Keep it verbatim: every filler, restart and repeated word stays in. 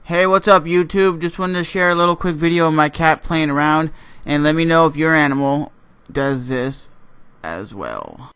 Hey, what's up YouTube? Just wanted to share a little quick video of my cat playing around, and let me know if your animal does this as well.